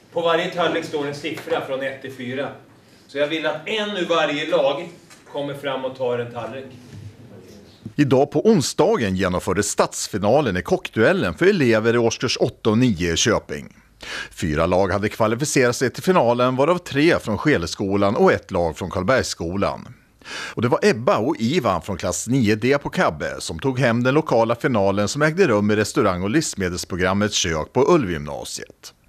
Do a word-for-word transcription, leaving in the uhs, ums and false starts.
På varje tallrik står en siffra från ett till fyra. Så jag vill att en ur varje lag kommer fram och tar en tallrik. Idag på onsdagen genomfördes stadsfinalen i kockduellen för elever i årskurs åtta och nio i Köping. Fyra lag hade kvalificerat sig till finalen, varav tre från Skeleskolan och ett lag från Karlbergsskolan. Och det var Ebba och Ivan från klass nio D på Kabbe som tog hem den lokala finalen som ägde rum i restaurang- och livsmedelsprogrammets kök på Ulvgymnasiet.